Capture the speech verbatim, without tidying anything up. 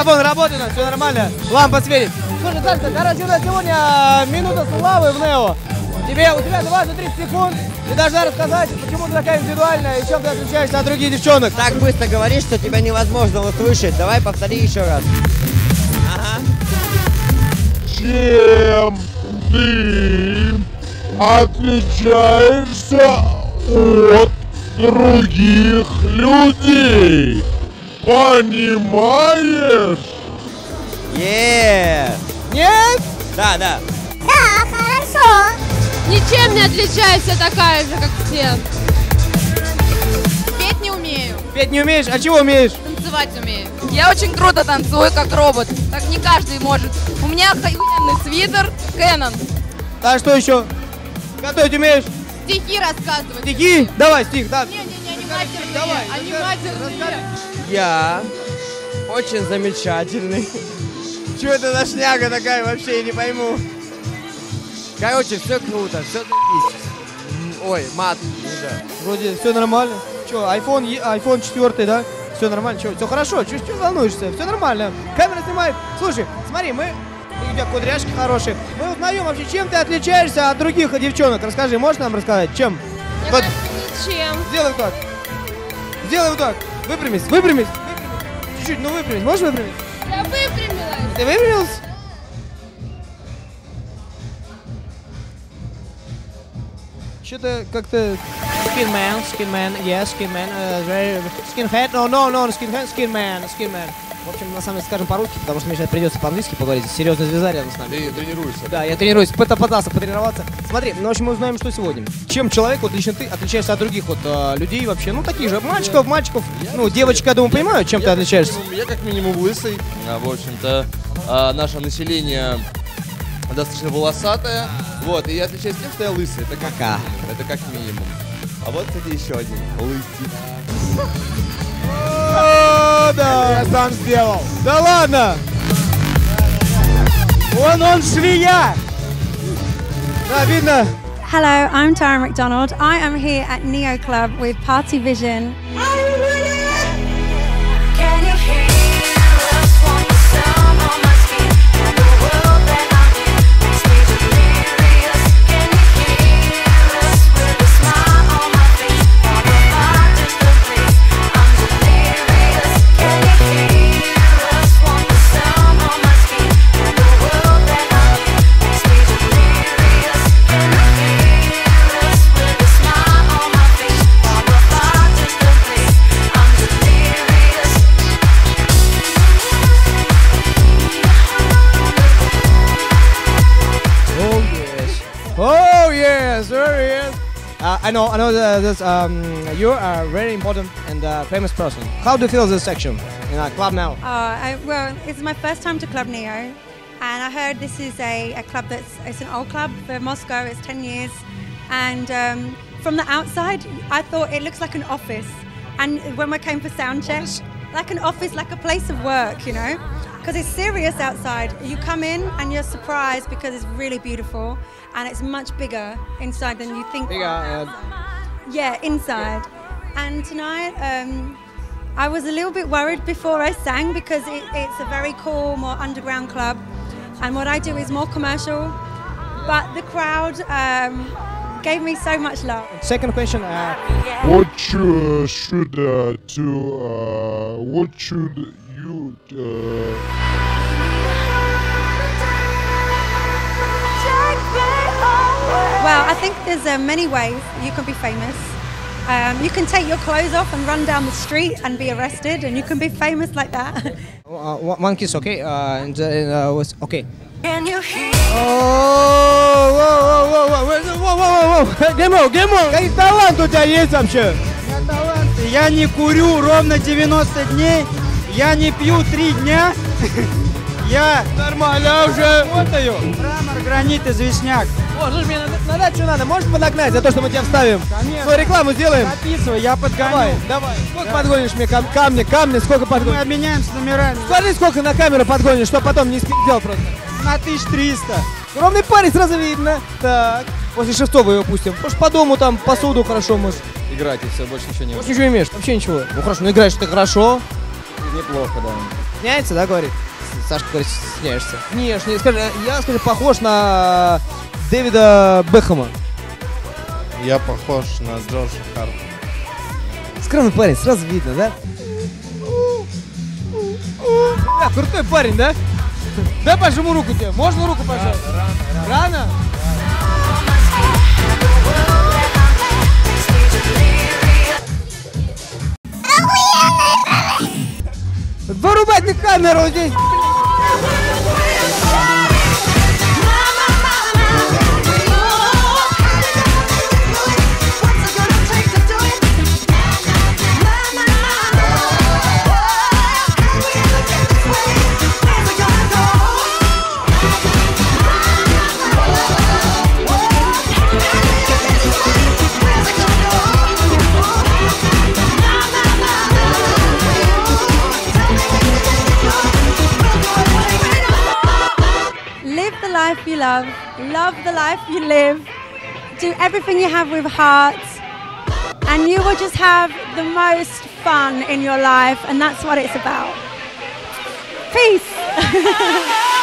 Микрофон работает, все нормально. Лампа светит. Слушай, Сашка, короче, у нас сегодня минута славы в Нео. Тебе, у тебя двадцать тридцать секунд. Ты должна рассказать, почему ты такая индивидуальная и чем ты отличаешься от других девчонок. Так быстро говоришь, что тебя невозможно услышать. Давай повтори еще раз. Ага. Чем ты отличаешься от других людей? Понимаешь? Е. Нет? Да, да. Да, хорошо. Ничем не отличаюсь, я такая же, как все. Петь не умею. Петь не умеешь? А чего умеешь? Танцевать умею. Я очень круто танцую, как робот. Так не каждый может. У меня охуенный свитер Canon. А что еще? Готовить умеешь? Стихи рассказывать. Стихи? Давай, стих, да. Не-не-не, они матерные. Давай, Они расскажи, матерные. Я очень замечательный. Чё это за шняга такая, вообще я не пойму. Короче, все круто, все заебись. Ой, мат. Вроде все нормально. Че, iPhone, iPhone четыре, да? Все нормально, что, все хорошо, что волнуешься? Все нормально. Камера снимает. Слушай, смотри, мы... У тебя кудряшки хорошие. Мы узнаем вообще, чем ты отличаешься от других девчонок. Расскажи, можешь нам рассказать, чем? Мне Вот. кажется, ничем. Сделай вот так. Сделай вот так. Выпрямись, выпрямись. Чуть-чуть, ну выпрямись. Можешь выпрямить? Я выпрямилась. Ты выпрямился? Что-то как-то... Skin man, skin man, yes, skin man, uh, very... Skinhead, no, no, no, skinhead, skin man, skin man. В общем, на самом деле, скажем по-русски, потому что мне сейчас придется по-английски поговорить. Серьезная звезда рядом с нами. Ты тренируешься? Да, я тренируюсь, пытался потренироваться. Смотри, ну, в общем, мы узнаем, что сегодня. Чем человек, вот лично ты, отличаешься от других вот э, людей вообще, ну, таких же, мальчиков, мальчиков. Ну, девочек, я думаю, понимают, чем ты отличаешься. Я как минимум лысый. А, в общем-то, а, наше население достаточно волосатое. Вот, и я отличаюсь тем, что я лысый. Это как Кака. минимум. Это как минимум. А вот, кстати, еще один лысый. О, да. Я сам сделал. Да ладно. Он, он швея. Да, видно. Hello, I'm Tara McDonald. I am here at Neo Club with Party Vision. Oh yes, there he is. Uh, I know, I know that this, um, you are a very important and uh, famous person. How do you feel this section in our club now? Uh, I, well, it's my first time to Club Neo, and I heard this is a, a club that's it's an old club for Moscow. It's ten years, and um, from the outside, I thought it looks like an office. And when we came for sound check, like an office, like a place of work, you know, because it's serious outside. You come in and you're surprised because it's really beautiful, and it's much bigger inside than you think. Bigger, uh, Yeah, inside. And tonight, um, I was a little bit worried before I sang because it, it's a very cool, more underground club. And what I do is more commercial. But the crowd um, gave me so much love. Second question. Uh, What uh, should uh, do? Uh, what should you? Uh, Well, I think there's uh, many ways you can be famous. Um, you can take your clothes off and run down the street and be arrested, and you can be famous like that. uh, one kiss, okay? Uh, and uh, was okay. Can you hear? Oh, whoa, whoa, whoa, whoa, whoa, whoa, whoa, Гемо, Гемо, какой талант у тебя есть вообще? Я не курю ровно девяносто дней, я не пью три дня, я Нормально уже. Работаю. мрамор, гранит, известняк. О, слушай, мне на дачу надо, можешь подогнать за то, что мы тебя вставим? Конечно. Свою рекламу сделаем. Записывай, я подгоню. Давай, давай. Сколько подгонишь мне кам камни, камни, сколько Мы подгонишь? обменяемся номерами Скажи, сколько на камеру подгонишь, чтобы потом не спиздел просто. на тысячу триста. Ровный парень, сразу видно. Так, после шестого его пустим. Может, по дому там посуду хорошо можешь. Играть и все, больше ничего не Больше ничего имеешь? Вообще ничего. Ну хорошо, ну играешь ты хорошо. Неплохо, да. Сняется, да, говорит? Сашка говорит, сняешься. Внешне, скажи, я, скажи, похож на Дэвида Бекхэма. Я похож на Джорджа Харта. Скромный парень, сразу видно, да? Да, крутой парень, да? Дай пожму руку тебе. Можно руку пожать? Рано? рано. рано? Вырубать мне камеру здесь! Live the life you love, love the life you live, do everything you have with heart, and you will just have the most fun in your life, and that's what it's about. Peace!